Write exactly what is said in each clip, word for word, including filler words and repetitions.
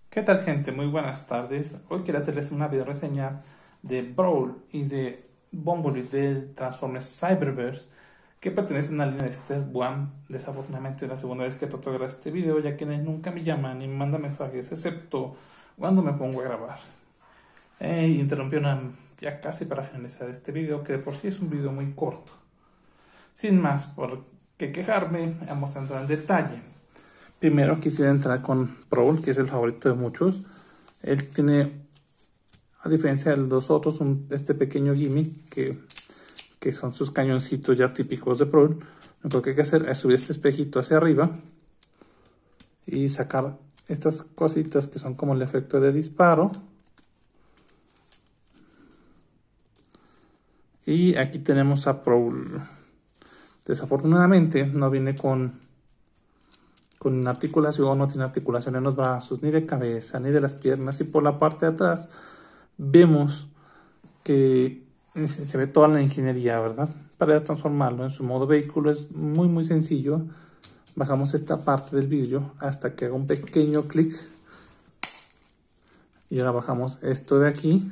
¿Qué tal, gente? Muy buenas tardes. Hoy quiero hacerles una video reseña de Brawl y de Bumblebee del Transformers Cyberverse, que pertenecen a la línea de Test One. Desafortunadamente es la segunda vez que trato de grabar este video, ya que nunca me llaman ni me mandan mensajes, excepto cuando me pongo a grabar. E interrumpieron ya casi para finalizar este video, que de por sí es un video muy corto. Sin más por qué quejarme, vamos a entrar en detalle. Primero quisiera entrar con Brawl, que es el favorito de muchos. Él tiene, a diferencia de los otros, un, este pequeño gimmick que, que son sus cañoncitos ya típicos de Brawl. Lo que hay que hacer es subir este espejito hacia arriba y sacar estas cositas que son como el efecto de disparo. Y aquí tenemos a Brawl. Desafortunadamente no viene con con articulación, no tiene articulación en los brazos, ni de cabeza, ni de las piernas. Y por la parte de atrás vemos que se ve toda la ingeniería, ¿verdad? Para transformarlo en su modo vehículo es muy muy sencillo. Bajamos esta parte del vidrio hasta que haga un pequeño clic. Y ahora bajamos esto de aquí.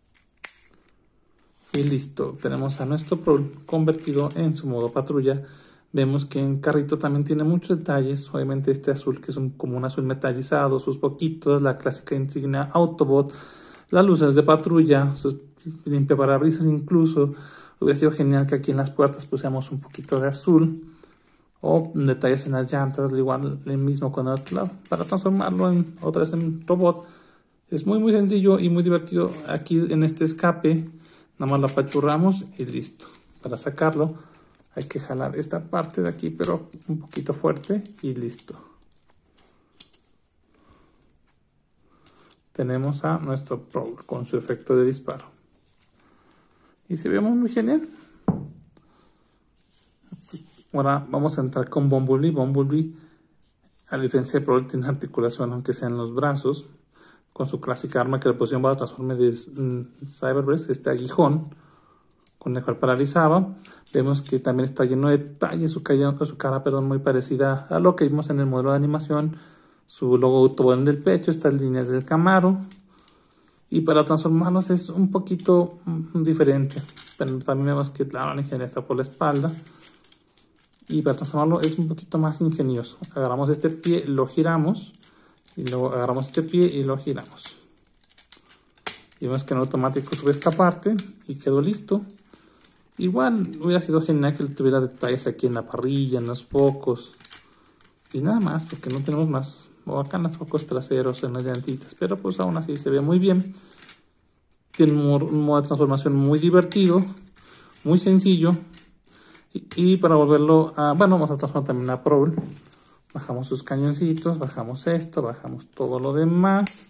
Y listo, tenemos a nuestro Brawl convertido en su modo patrulla. Vemos que en carrito también tiene muchos detalles. Obviamente este azul, que es un, como un azul metalizado, sus boquitos, la clásica insignia Autobot, las luces de patrulla, sus limpiaparabrisas incluso. Hubiera sido genial que aquí en las puertas pusiéramos un poquito de azul. O detalles en las llantas, igual el mismo con el otro lado. Para transformarlo en, otra vez en robot. Es muy muy sencillo y muy divertido. Aquí en este escape, nada más lo apachurramos y listo. Para sacarlo hay que jalar esta parte de aquí, pero un poquito fuerte y listo. Tenemos a nuestro Brawl con su efecto de disparo. Y se ve muy genial. Ahora vamos a entrar con Bumblebee. Bumblebee, a diferencia de Brawl, tiene articulación, aunque sea en los brazos, con su clásica arma que le pusieron para transformar de Cyberverse, este aguijón con el cual paralizaba. Vemos que también está lleno de detalles, su cara, su cara perdón, muy parecida a lo que vimos en el modelo de animación. Su logo Autobot del pecho, estas líneas del Camaro. Y para transformarnos es un poquito mm, diferente. Pero también vemos que claro, la ingeniería está por la espalda. Y para transformarlo es un poquito más ingenioso. Agarramos este pie, lo giramos. Y luego agarramos este pie y lo giramos. Y vemos que en automático sube esta parte y quedó listo. Igual hubiera sido genial que tuviera detalles aquí en la parrilla, en los focos. Y nada más, porque no tenemos más. O acá en los focos traseros, en las llantitas. Pero pues aún así se ve muy bien. Tiene un modo de transformación muy divertido. Muy sencillo. Y, y para volverlo a... Bueno, vamos a transformar también a Brawl. Bajamos sus cañoncitos, bajamos esto, bajamos todo lo demás.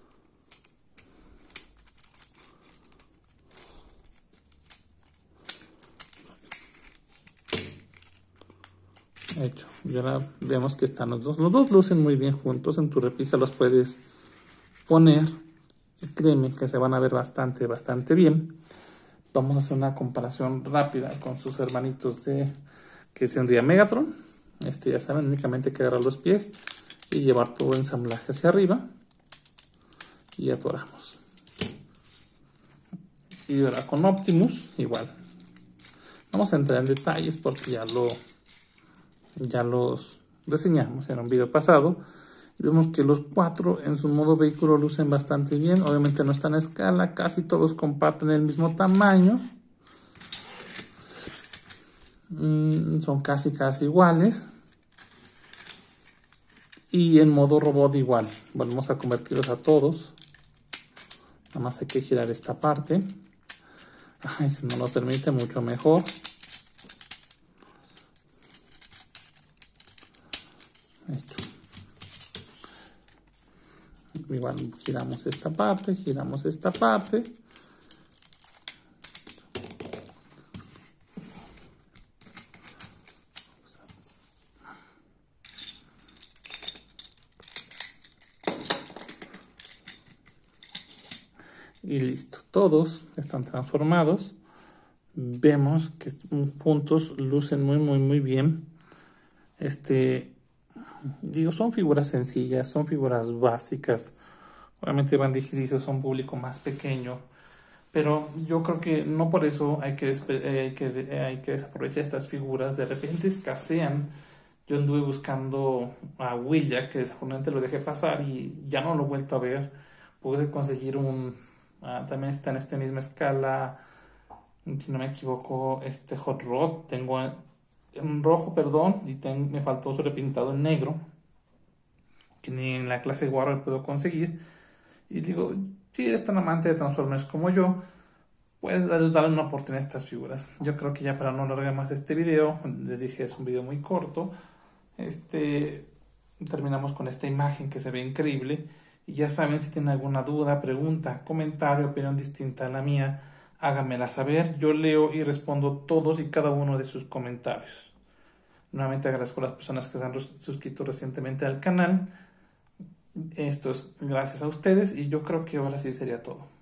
Hecho, y ahora vemos que están los dos. Los dos lucen muy bien juntos. En tu repisa los puedes poner. Y créeme que se van a ver bastante, bastante bien. Vamos a hacer una comparación rápida con sus hermanitos de que tendría Megatron. Este ya saben, únicamente hay que agarrar los pies y llevar todo el ensamblaje hacia arriba. Y atoramos. Y ahora con Optimus, igual. Vamos a entrar en detalles porque ya lo... ya los reseñamos en un video pasado y vemos que los cuatro en su modo vehículo lucen bastante bien. Obviamente no están a escala, casi todos comparten el mismo tamaño, mm, son casi casi iguales. Y en modo robot igual, volvemos a convertirlos a todos. Nada más hay que girar esta parte. Ay, si no lo permite, mucho mejor. Esto. Igual giramos esta parte, giramos esta parte. Y listo, todos están transformados. Vemos que juntos lucen muy muy muy bien. Este Digo, son figuras sencillas, son figuras básicas. Obviamente van dirigidos a un público más pequeño, pero yo creo que no por eso hay que, eh, hay que, eh, hay que desaprovechar estas figuras. De repente escasean. Yo anduve buscando a Willa, que desafortunadamente lo dejé pasar y ya no lo he vuelto a ver. Pude conseguir un... Uh, también está en esta misma escala, si no me equivoco, este Hot Rod. Tengo en rojo, perdón, y ten, me faltó su repintado en negro, que ni en la clase Warrior puedo conseguir. Y digo, si eres tan amante de Transformers como yo, puedes darle una oportunidad a estas figuras. Yo creo que ya para no alargar más este video, les dije es un video muy corto, este, terminamos con esta imagen que se ve increíble. Y ya saben, si tienen alguna duda, pregunta, comentario, opinión distinta a la mía, háganmela saber. Yo leo y respondo todos y cada uno de sus comentarios. Nuevamente agradezco a las personas que se han suscrito recientemente al canal. Esto es gracias a ustedes y yo creo que ahora sí sería todo.